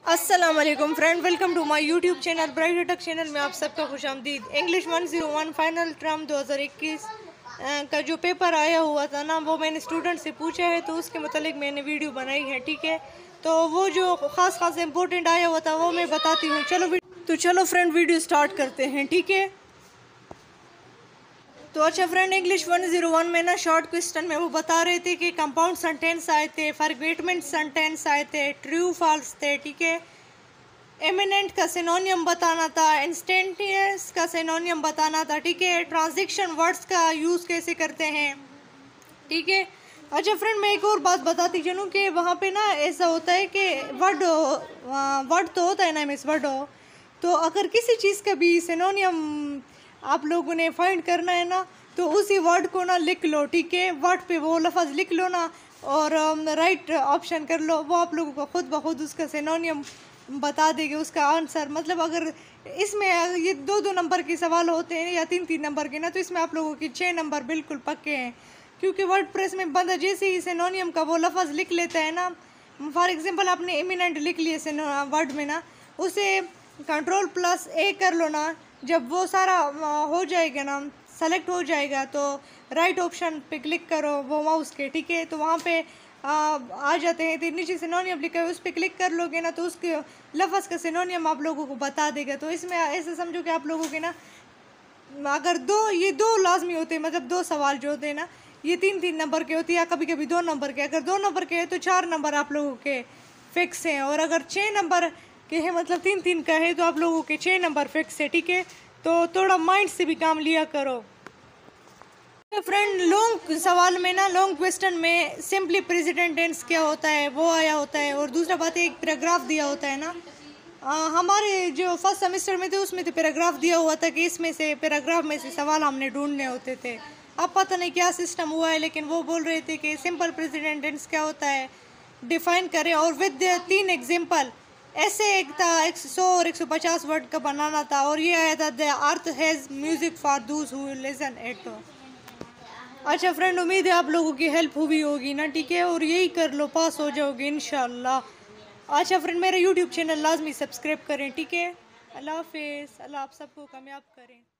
अस्सलाम वालेकुम friend, welcome to my YouTube channel bright tech channel में आप सबका खुशामदीद। इंग्लिश 101 फाइनल टर्म 2021 का जो पेपर आया हुआ था ना, वो मैंने स्टूडेंट से पूछा है, तो उसके मतलब मैंने वीडियो बनाई है। ठीक है, तो वो जो ख़ास इंपॉर्टेंट आया हुआ था वो मैं बताती हूँ। चलो फ्रेंड, वीडियो स्टार्ट करते हैं। ठीक है, तो अच्छा फ्रेंड, इंग्लिश 101 में ना शॉर्ट क्वेश्चन में वो बता रहे थे कि कंपाउंड सेंटेंस आए थे, फ्रैगमेंट सेंटेंस आए थे, ट्रू फॉल्स थे। ठीक है, एमिनेंट का सिनोनियम बताना था, इंस्टेंटेनियस का सिनोनियम बताना था। ठीक है, ट्रांजिशन वर्ड्स का यूज़ कैसे करते हैं। ठीक है, अच्छा फ्रेंड, मैं एक और बात बताती चलूँ कि वहाँ पे ना ऐसा होता है कि वर्ड तो होता है ना, मिस वर्ड हो, तो अगर किसी चीज़ का भी सिनोनियम आप लोगों ने फाइंड करना है ना, तो उसी वर्ड को ना लिख लो। ठीक है, वर्ड पे वो लफ्ज़ लिख लो ना, और राइट ऑप्शन कर लो, वो आप लोगों को खुद ब खुद उसका सिनोनियम बता देंगे, उसका आंसर। मतलब अगर इसमें ये दो नंबर के सवाल होते हैं या तीन नंबर के ना, तो इसमें आप लोगों के 6 नंबर बिल्कुल पक्के हैं, क्योंकि वर्ड प्रेस में बंदा जैसे ही सिनोनियम का वो लफ्ज़ लिख लेता है ना, फॉर एग्जांपल आपने इमिनेंट लिख लिए वर्ड में ना, उसे Ctrl+A कर लो ना, जब वो सारा हो जाएगा ना, सेलेक्ट हो जाएगा, तो राइट ऑप्शन पे क्लिक करो वो माउस के। ठीक है, तो वहाँ पे आ जाते हैं, तो नीचे सिनोनियम लिखा है, उस पर क्लिक कर लोगे ना, तो उसके लफ्ज़ का सिनोनियम आप लोगों को बता देगा। तो इसमें ऐसे समझो कि आप लोगों के ना, अगर ये दो लाजमी होते हैं, मतलब दो सवाल जो होते हैं ना, ये तीन नंबर के होते हैं, या कभी कभी 2 नंबर के। अगर 2 नंबर के हैं तो 4 नंबर आप लोगों के फिक्स हैं, और अगर 6 नंबर के हैं, मतलब तीन का है, तो आप लोगों के 6 नंबर फिक्स है। ठीक है, तो थोड़ा माइंड से भी काम लिया करो फ्रेंड। लॉन्ग सवाल में ना, लॉन्ग क्वेश्चन में सिंपली प्रेजेंट टेंस क्या होता है वो आया होता है, और दूसरा बात है एक पैराग्राफ दिया होता है ना। हमारे जो फर्स्ट सेमेस्टर में थे उसमें तो पैराग्राफ दिया हुआ था कि इसमें से पैराग्राफ में से सवाल हमने ढूंढने होते थे। अब पता नहीं क्या सिस्टम हुआ है, लेकिन वो बोल रहे थे कि सिंपल प्रेजेंट टेंस क्या होता है डिफाइन करें, और विद 3 एग्जांपल। ऐसे एक था 100 और 150 वर्ड का बनाना था, और ये आया था the earth has music for those who listen it. अच्छा फ्रेंड, उम्मीद है आप लोगों की हेल्प हुई होगी ना। ठीक है, और यही कर लो, पास हो जाओगे इंशाल्लाह। अच्छा फ्रेंड, मेरा यूट्यूब चैनल लाजमी सब्सक्राइब करें। ठीक है, अल्लाह हाफिज़, अल्लाह आप सबको कामयाब करें।